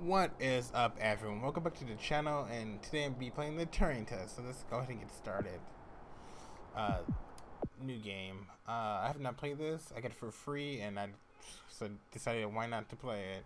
What is up, everyone? Welcome back to the channel, and today I'm be playing the Turing test. So let's go ahead and get started. New game. I have not played this. I get it for free, and I decided why not to play it.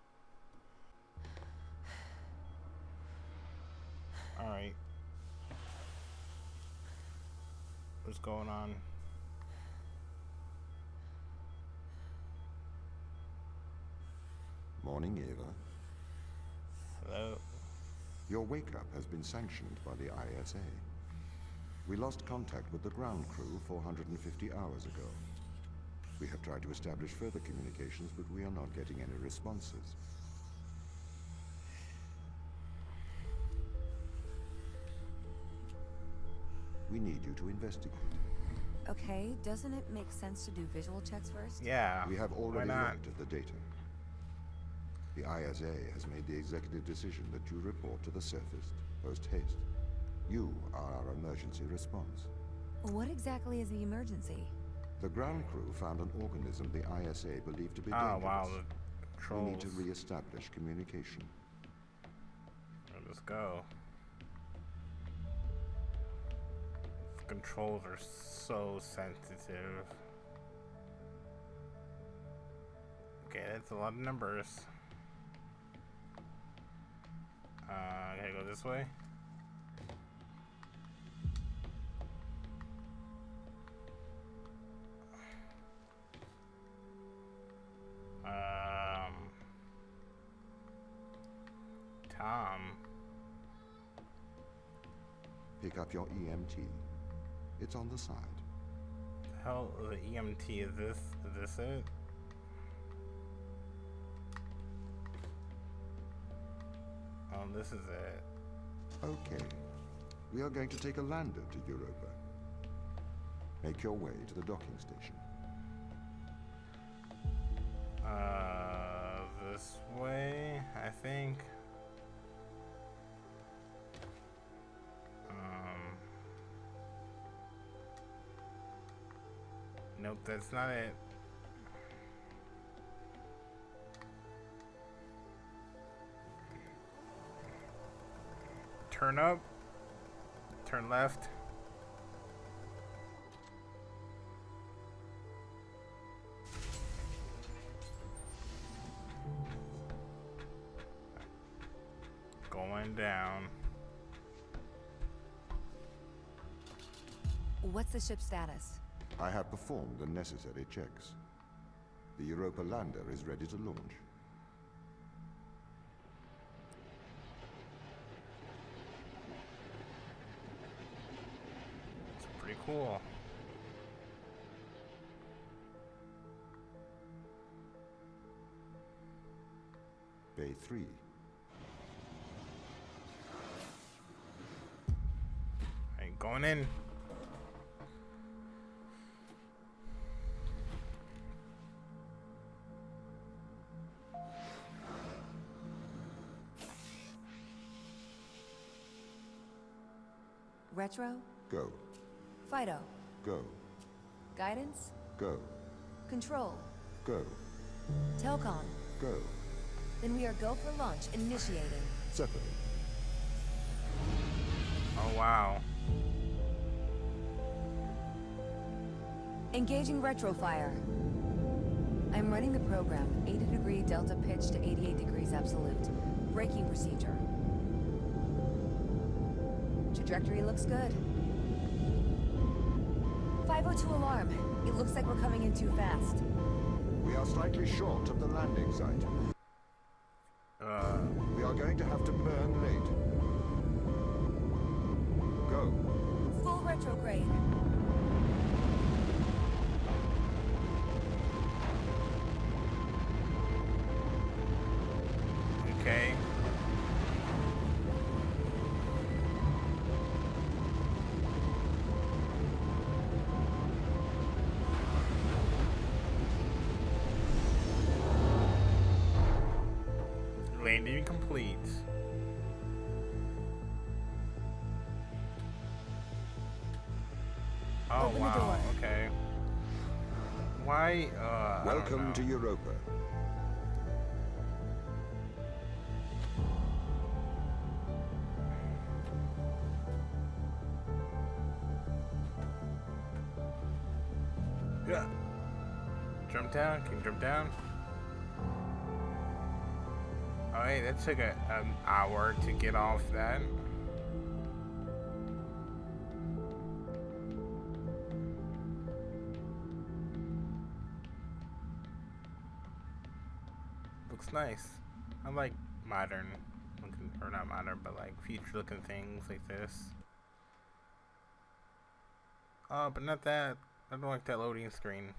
All right. What's going on? Morning, Eva. Hello. Your wake-up has been sanctioned by the ISA. We lost contact with the ground crew 450 hours ago. We have tried to establish further communications, but we are not getting any responses. We need you to investigate. Okay, doesn't it make sense to do visual checks first? Yeah. We have already why not? looked at the data. The ISA has made the executive decision that you report to the surface, post-haste. You are our emergency response. What exactly is the emergency? The ground crew found an organism the ISA believed to be Oh dangerous. wow, the We trolls. need to re-establish communication. Let's go. The controls are so sensitive. Okay, that's a lot of numbers. I gotta go this way. Tom. Pick up your EMT. It's on the side. The hell, the EMT is this? Is this it? Oh, this is it. Okay. We are going to take a lander to Europa. Make your way to the docking station. This way, I think. Nope, that's not it. Turn up. Turn left. Going down. What's the ship's status? I have performed the necessary checks. The Europa lander is ready to launch. It's pretty cool. Bay 3. Ain't going in. Retro? Go. Fido? Go. Guidance? Go. Control? Go. Telcom? Go. Then we are go for launch, initiating. Zeppelin. Oh wow. Engaging retrofire. I'm running the program. 80° delta pitch to 88 degrees absolute. Braking procedure. Trajectory looks good. 502 alarm. It looks like we're coming in too fast. We are slightly short of the landing site. We are going to have to burn late. Go. Full retrograde. Okay. Landing complete. Oh Open the wow. door. Okay. Why? Welcome to Europa. Yeah. Jump down? Can you jump down? Oh, hey, that took an hour to get off that. Looks nice. I like modern looking, or not modern, but like future looking things like this. Oh, but not that. I don't like that loading screen.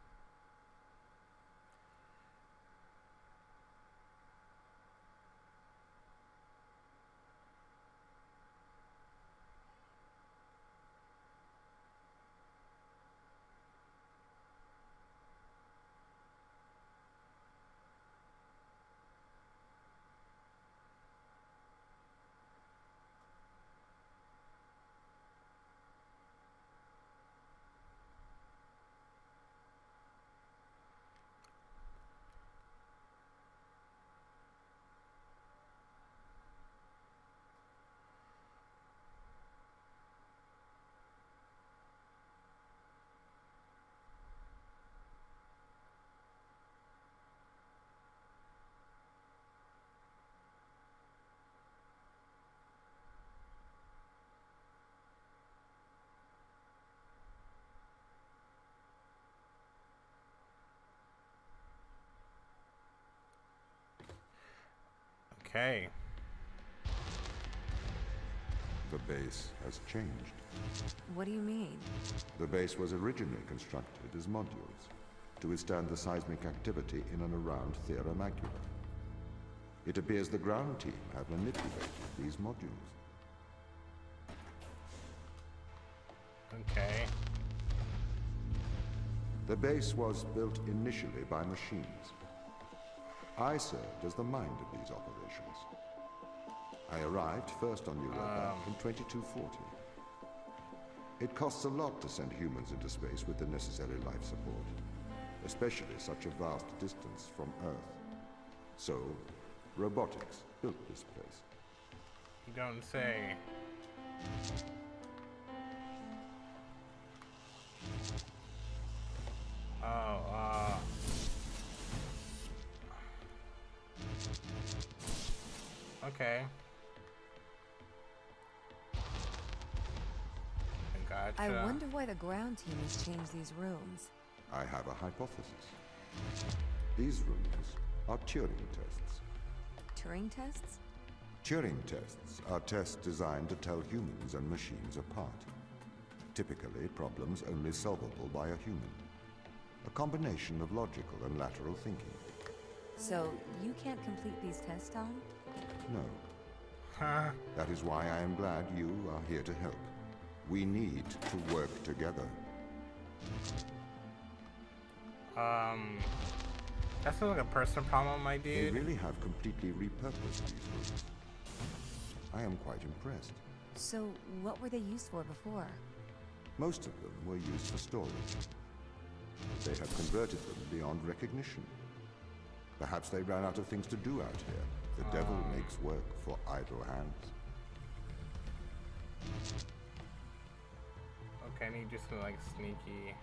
Okay. The base has changed. What do you mean? The base was originally constructed as modules to withstand the seismic activity in and around Thera Macula. It appears the ground team have manipulated these modules. Okay. The base was built initially by machines. I served as the mind of these operations. I arrived first on Europa in 2240. It costs a lot to send humans into space with the necessary life support, especially such a vast distance from Earth. So, robotics built this place. You don't say. Oh, okay. Gotcha. I wonder why the ground team has changed these rooms. I have a hypothesis. These rooms are Turing tests. Turing tests? Turing tests are tests designed to tell humans and machines apart. Typically, problems only solvable by a human. A combination of logical and lateral thinking. So, you can't complete these tests, Tom? No. Huh? That is why I am glad you are here to help. We need to work together. That sounds like a personal problem, my They dude. really have completely repurposed these rooms. I am quite impressed. So, what were they used for before? Most of them were used for storage. They have converted them beyond recognition. Perhaps they ran out of things to do out here. The devil makes work for idle hands. Okay, I need just some like sneaky.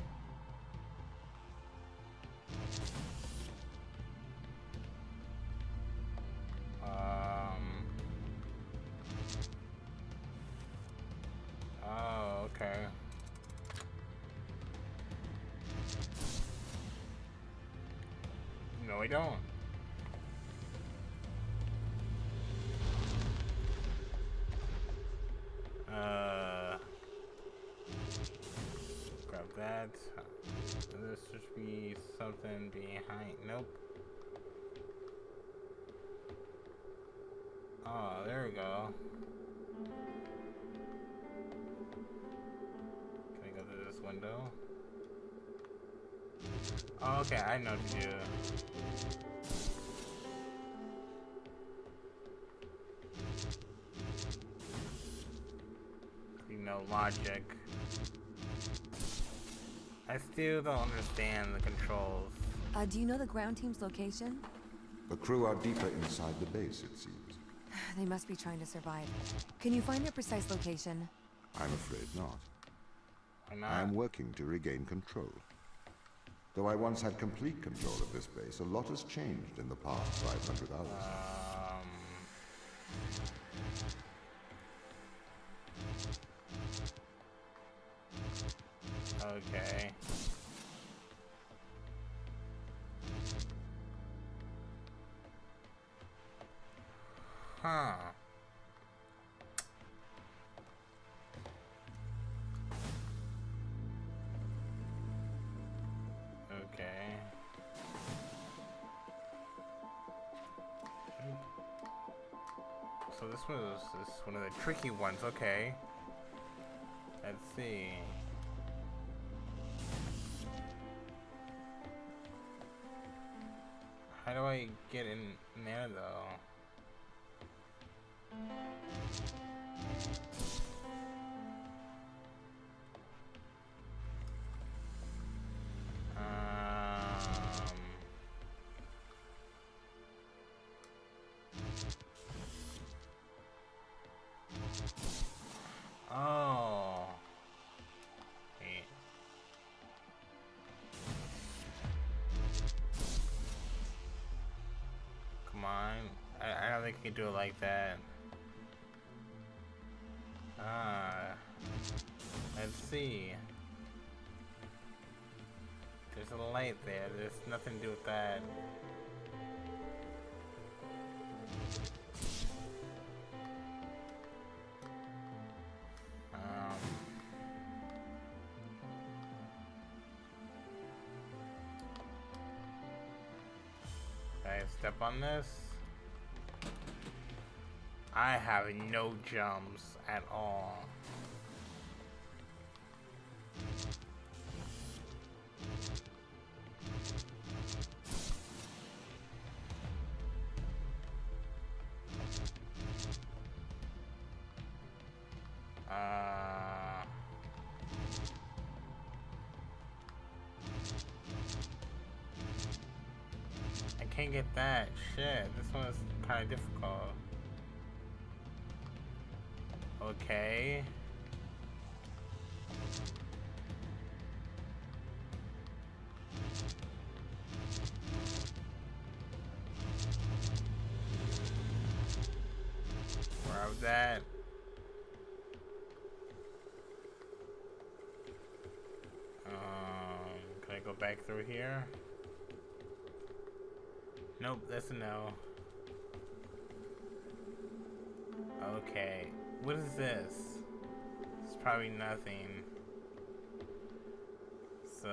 Oh, okay. No, I don't. Grab that. This should be something behind. Nope. Oh, there we go. Can I go through this window? Oh, okay, I know what to do. You know, logic. I still don't understand the controls. Do you know the ground team's location? The crew are deeper inside the base, it seems. They must be trying to survive. Can you find their precise location? I'm afraid not. Why not? I am working to regain control. Though I once had complete control of this base, a lot has changed in the past 500 hours. Okay. Huh. Okay. So this is one of the tricky ones. Okay. Let's see. How do I get in there though? Oh. Hey. Come on. I don't think you can do it like that. Let's see. There's a light there. There's nothing to do with that. Can I step on this? I have no jumps at all. I can't get that. Shit, this one is kind of difficult. Okay. Where was that? Can I go back through here? Nope, that's a no. Okay, what is this? It's probably nothing. So...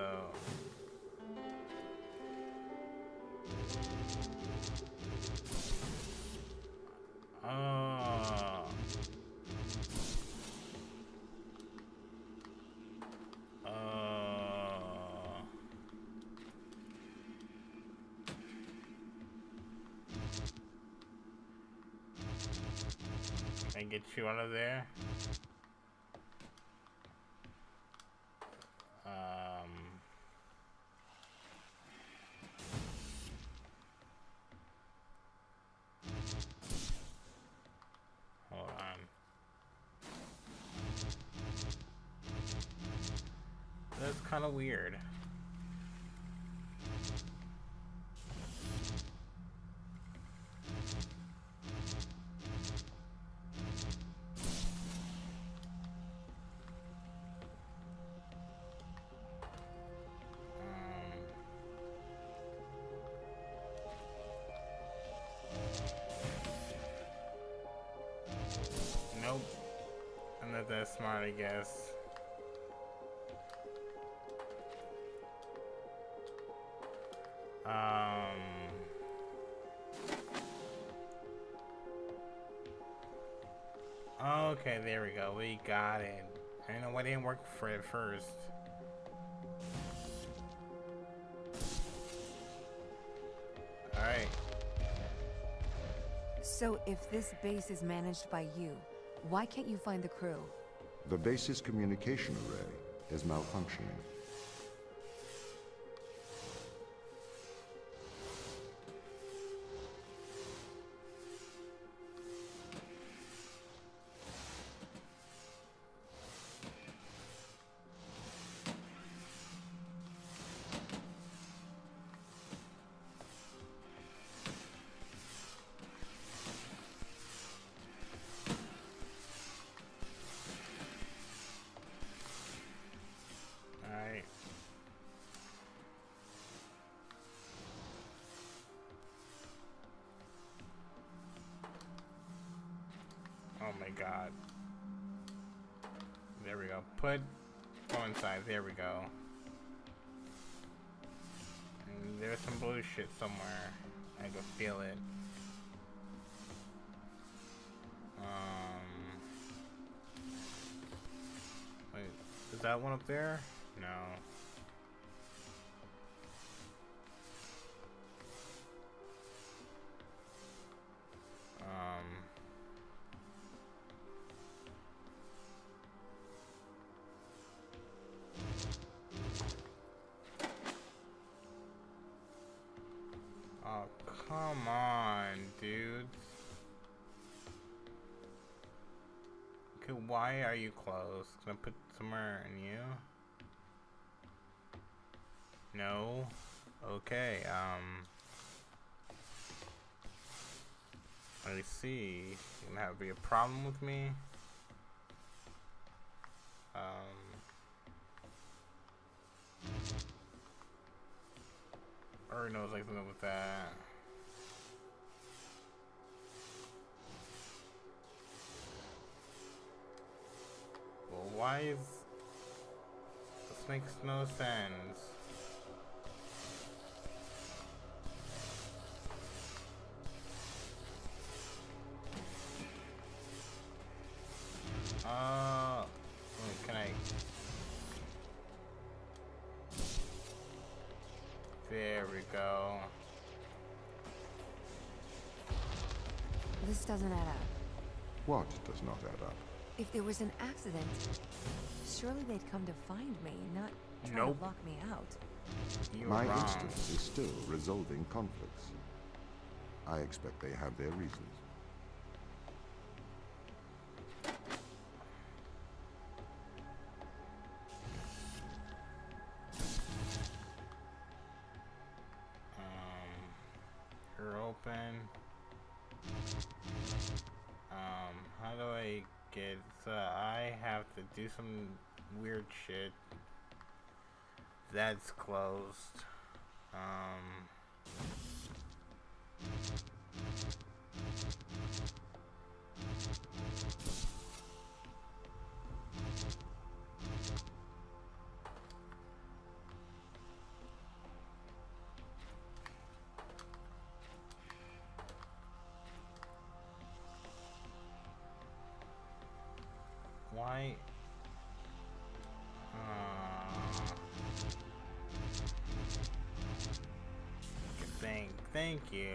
Oh. Oh. Can I get you out of there? Hold on. That's kind of weird. Nope. I'm not that smart, I guess. Okay, there we go. We got it. I don't know why it didn't work for it first. Alright. So if this base is managed by you, why can't you find the crew? The base's communication array is malfunctioning. God. There we go. Go inside. There we go. And there's some blue shit somewhere. I can feel it. Wait, is that one up there? No. Oh, come on, dude. Okay, why are you closed? Can I put somewhere in you? No? Okay, let me see. You gonna have be a problem with me? Already knows like something with that. Well, why is this makes no sense. Wait, can I? There we go. This doesn't add up. What does not add up? If there was an accident, surely they'd come to find me, not try Nope. to lock me out. You're My wrong. instance is still resolving conflicts. I expect they have their reasons. You're open. How do I get? So I have to do some weird shit. That's closed. Why? Thank you.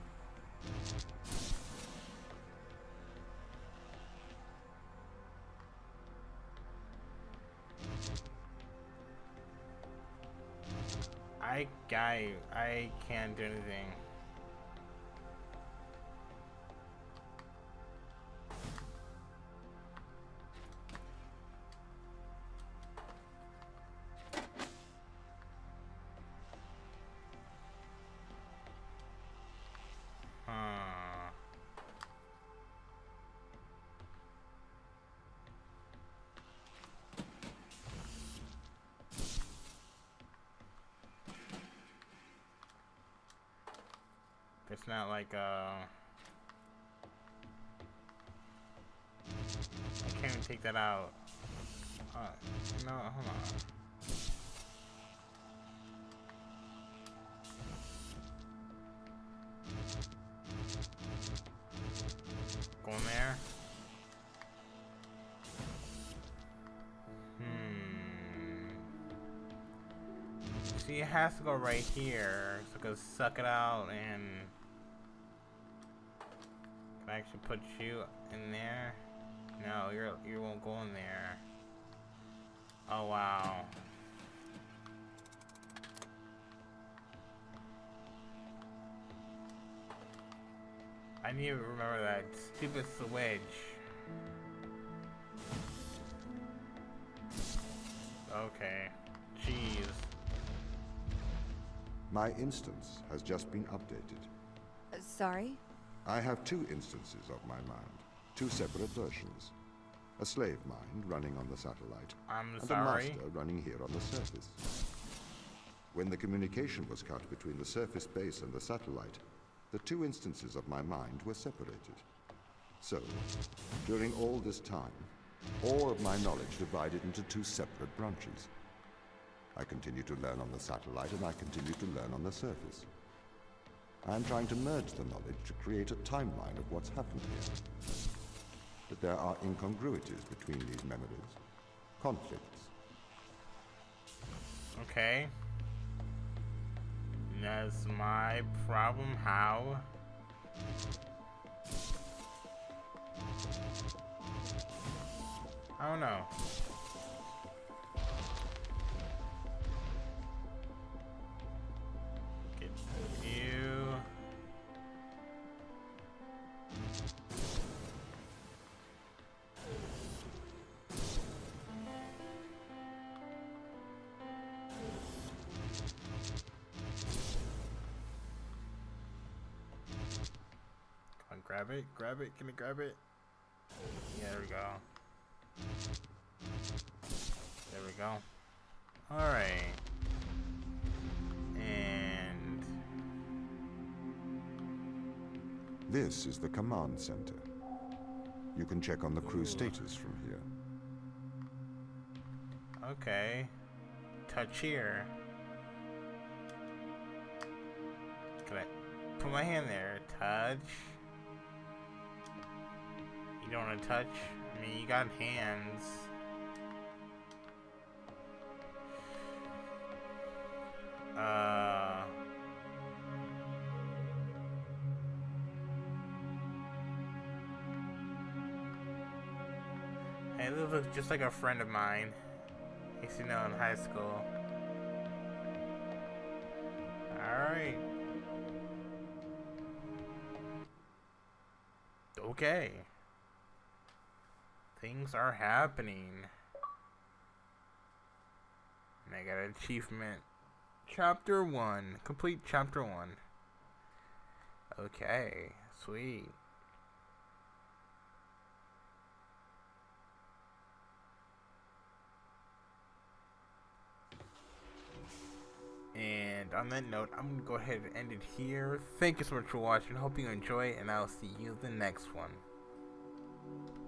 I can't do anything. It's not like I can't even take that out. No, hold on. Go in there. See, it has to go right here, so I can suck it out and can I actually put you in there? No, you won't go in there. Oh wow. I need to remember that stupid switch. Okay. Jeez. My instance has just been updated. Sorry? I have two instances of my mind, two separate versions. A slave mind running on the satellite, I'm and sorry. a master running here on the surface. When the communication was cut between the surface base and the satellite, the two instances of my mind were separated. So, during all this time, all of my knowledge divided into two separate branches. I continue to learn on the satellite, and I continue to learn on the surface. I'm trying to merge the knowledge to create a timeline of what's happened here. But there are incongruities between these memories. Conflicts. Okay. That's my problem. How? I don't know. Get you. Come on, grab it, grab it, can you grab it? Yeah, there we go. There we go. Alright. And This is the command center. You can check on the crew status from here. okay. Touch here. Can I put my hand there? Touch. You don't want to touch? I mean, you got hands. Hey, this looks just like a friend of mine. I used to know in high school. Alright. Okay. Things are happening. And I got an achievement. Chapter 1. Complete Chapter 1. Okay. Sweet. And on that note, I'm going to go ahead and end it here. Thank you so much for watching. Hope you enjoy, and I'll see you in the next one.